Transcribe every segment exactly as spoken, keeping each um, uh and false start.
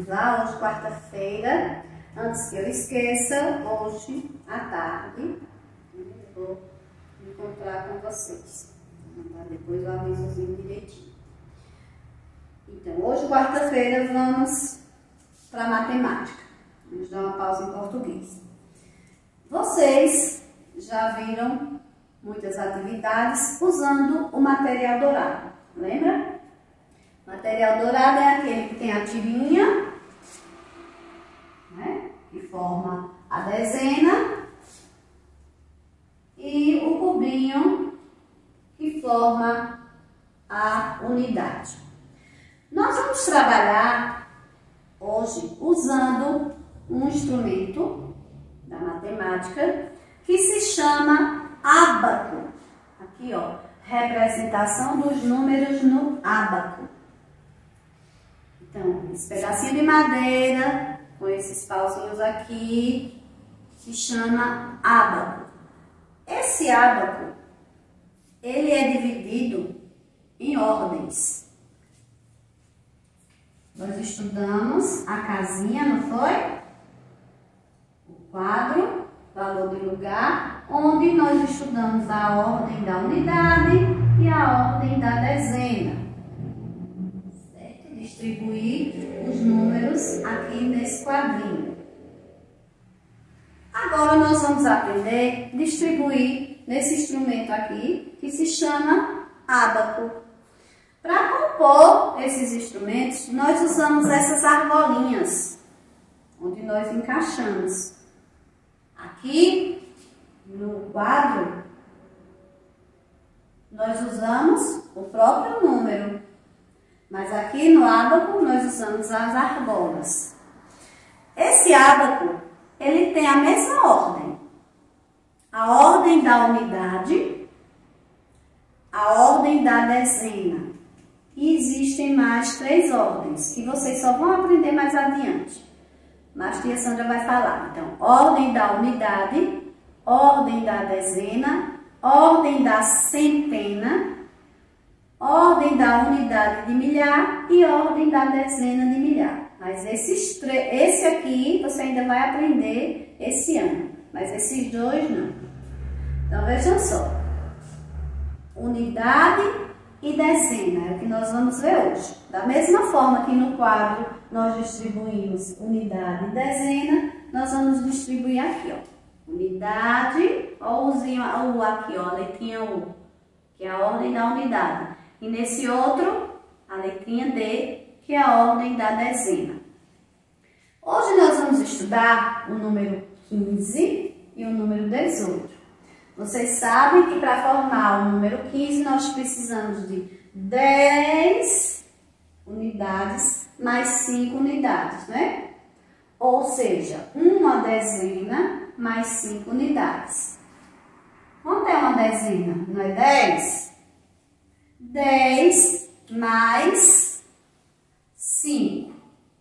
lá, hoje quarta-feira. Antes que eu esqueça, hoje à tarde eu vou encontrar com vocês. Vou mandar depois o avisozinho direitinho. Então, hoje quarta-feira vamos para matemática. Vamos dar uma pausa em português. Vocês já viram muitas atividades usando o material dourado, lembra? Material dourado é aquele que tem a tirinha, né, que forma a dezena, e o cubinho que forma a unidade. Nós vamos trabalhar hoje usando um instrumento da matemática que se chama ábaco. Aqui, ó, representação dos números no ábaco. Então, esse pedacinho de madeira, com esses pauzinhos aqui, se chama ábaco. Esse ábaco, ele é dividido em ordens. Nós estudamos a casinha, não foi? O quadro, valor de lugar, onde nós estudamos a ordem da unidade e a ordem da dezena. Distribuir os números aqui nesse quadrinho. Agora nós vamos aprender a distribuir nesse instrumento aqui, que se chama ábaco. Para compor esses instrumentos, nós usamos essas argolinhas, onde nós encaixamos. Aqui no quadro, nós usamos o próprio número. Mas aqui no ábaco nós usamos as argolas. Esse ábaco, ele tem a mesma ordem. A ordem da unidade, a ordem da dezena. E existem mais três ordens, que vocês só vão aprender mais adiante. Mas a tia Sandra vai falar. Então, ordem da unidade, ordem da dezena, ordem da centena, ordem da unidade de milhar e ordem da dezena de milhar. Mas esses esse aqui você ainda vai aprender esse ano, mas esses dois não. Então vejam só, unidade e dezena é o que nós vamos ver hoje. Da mesma forma que no quadro nós distribuímos unidade e dezena, nós vamos distribuir aqui, ó. Unidade, ó, o U aqui, ó, a letrinha U, que é a ordem da unidade. E nesse outro, a letrinha D, que é a ordem da dezena. Hoje nós vamos estudar o número quinze e o número dezoito. Vocês sabem que para formar o número quinze, nós precisamos de dez unidades mais cinco unidades, né? Ou seja, uma dezena mais cinco unidades. Quanto é uma dezena? Não é dez? dez mais cinco.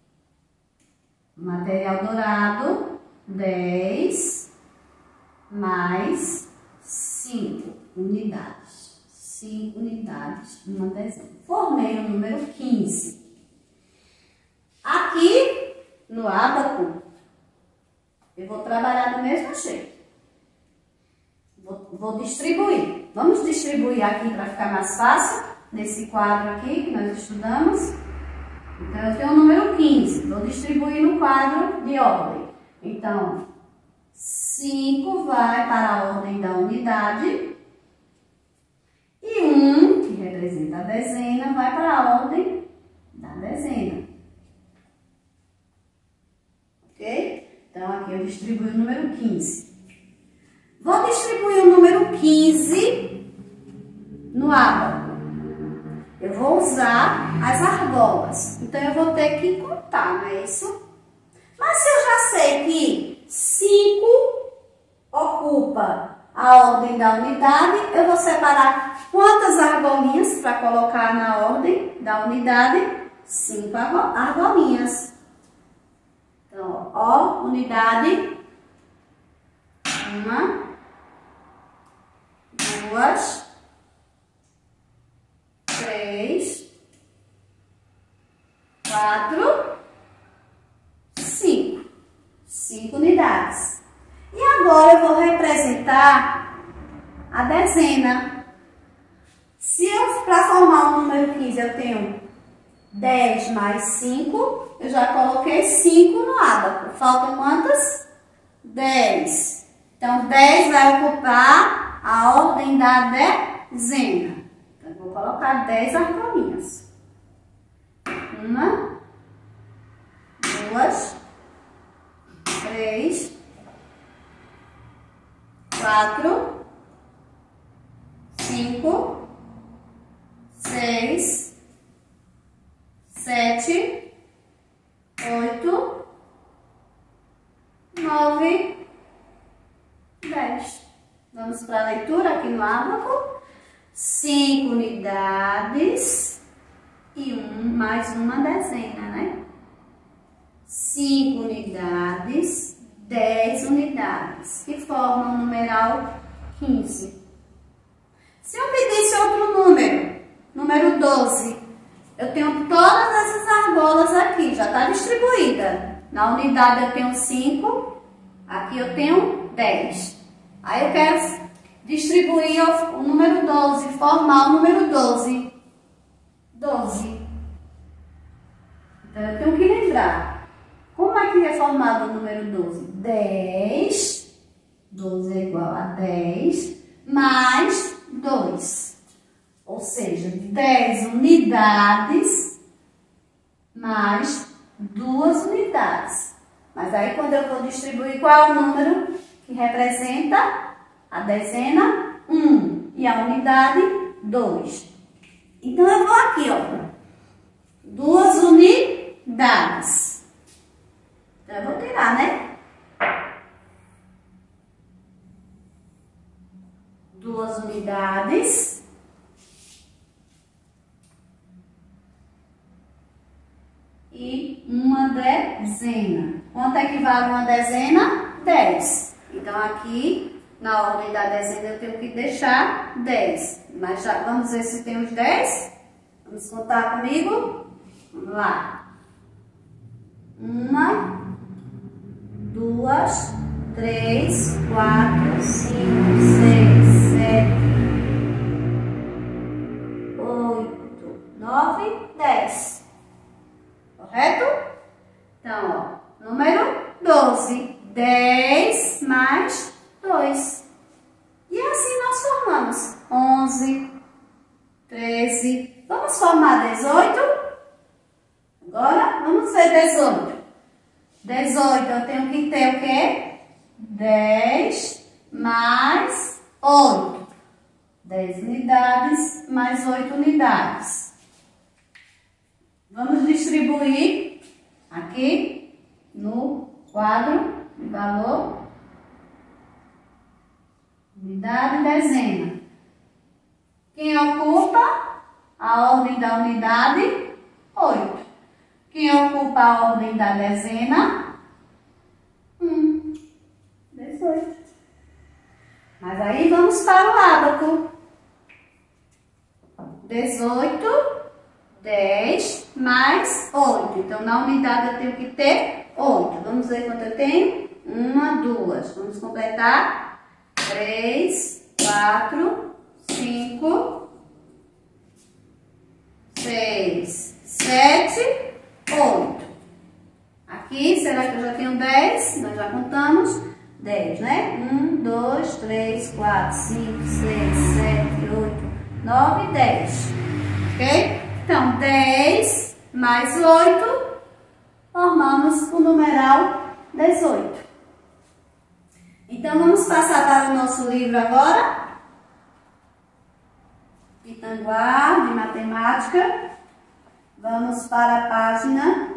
Material dourado, dez mais cinco unidades. cinco unidades numa dezena. Formei o número quinze. Aqui no ábaco, eu vou trabalhar do mesmo jeito. Vou, vou distribuir. Vamos distribuir aqui para ficar mais fácil, nesse quadro aqui que nós estudamos. Então, eu tenho o número quinze. Vou distribuir no quadro de ordem. Então, cinco vai para a ordem da unidade. E um, que representa a dezena, vai para a ordem da dezena. Ok? Então, aqui eu distribuo o número quinze. Vou distribuir o número quinze no ábaco. Eu vou usar as argolas. Então, eu vou ter que contar, não é isso? Mas se eu já sei que cinco ocupa a ordem da unidade, eu vou separar quantas argolinhas para colocar na ordem da unidade? Cinco argolinhas. Então, ó, unidade. Uma. Duas. Três. Quatro. representar a dezena. Se eu, para formar o número quinze, eu tenho dez mais cinco, eu já coloquei cinco no ábaco. Faltam quantas? dez. Então, dez vai ocupar a ordem da dezena. Então, eu vou colocar dez argolinhas. Uma, duas, três, quatro, cinco, seis, sete, oito, nove, dez. Vamos para a leitura aqui no ábaco. Cinco unidades e um mais uma dezena, né? Cinco unidades, dez unidades, que formam o numeral quinze. Se eu pedisse outro número, número doze, eu tenho todas essas argolas aqui, já está distribuída. Na unidade eu tenho cinco, aqui eu tenho dez. Aí eu quero distribuir o número doze, formar o número doze. doze. Então eu tenho que lembrar. Como é que é formado o número doze? dez. doze é igual a dez mais dois. Ou seja, dez unidades mais duas unidades. Mas aí quando eu vou distribuir, qual é o número que representa a dezena? um. E a unidade? dois. Então eu vou aqui, ó. Duas unidades. Então eu vou tirar, né? Duas unidades. E uma dezena. Quanto é que vale uma dezena? dez. Então, aqui, na ordem da dezena, eu tenho que deixar dez. Mas já vamos ver se tem os dez. Vamos contar comigo? Vamos lá. Uma, duas, três, quatro, cinco, seis, sete, oito, nove, dez. Correto? Então, ó, número doze. dez mais dois. E assim nós formamos onze, treze. Vamos formar dezoito? Agora, vamos ver dezoito. dezoito, eu tenho que ter o quê? dez mais oito. dez unidades mais oito unidades. Vamos distribuir aqui no quadro de valor, unidade e dezena. Quem ocupa a ordem da unidade? oito. Quem ocupa a ordem da dezena? um. dezoito. Mas aí vamos para o ábaco. dezoito, dez mais oito. Então, na unidade eu tenho que ter oito. Vamos ver quanto eu tenho? Uma, duas. Vamos completar. Três, quatro, cinco, seis, sete, oito. Aqui, será que eu já tenho dez? Nós já contamos. dez, né? um, dois, três, quatro, cinco, seis, sete, oito, nove, dez. Ok? Então, dez mais oito, formamos o numeral dezoito. Então, vamos passar para o nosso livro agora. Pitanguá, de matemática. Vamos para a página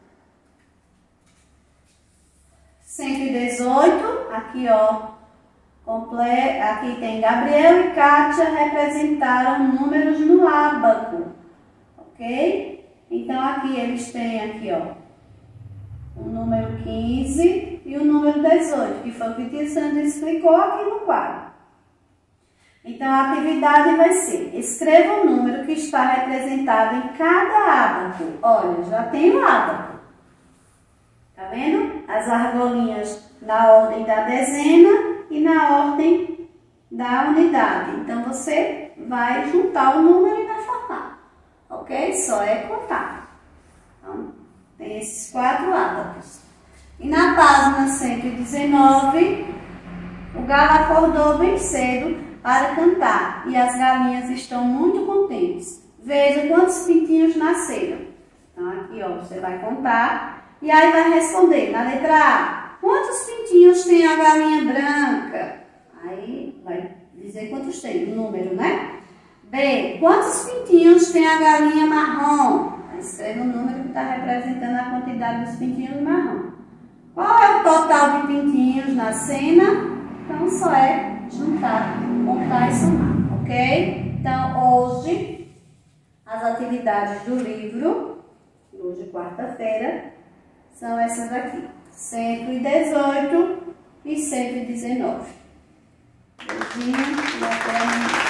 cento e dezoito. Aqui, ó. Comple... Aqui tem Gabriel e Kátia representaram números no ábaco. Ok? Então, aqui eles têm aqui, ó, o número quinze e o número dezoito, que foi o que o tio Sandro explicou aqui no quadro. Então, a atividade vai ser: escreva o número que está representado em cada ábaco. Olha, já tem o ábaco. Tá vendo? As argolinhas na ordem da dezena e na ordem da unidade. Então, você vai juntar o número e vai formar, ok? Só é contar. Então, tem esses quatro ábacos. E na página cento e dezenove, o galo acordou bem cedo para cantar e as galinhas estão muito contentes. Veja quantos pintinhos nasceram. Então, aqui, ó, você vai contar e aí vai responder. Na letra A, quantos pintinhos tem a galinha branca? Aí vai dizer quantos tem, o número, né? B, quantos pintinhos tem a galinha marrom? Aí escreve o número que está representando a quantidade dos pintinhos marrom. Qual é o total de pintinhos na cena? Então, só é juntar, contar e somar, ok? Então, hoje, as atividades do livro, hoje, quarta-feira, são essas aqui. cento e dezoito e cento e dezenove. Beijinho e até amanhã.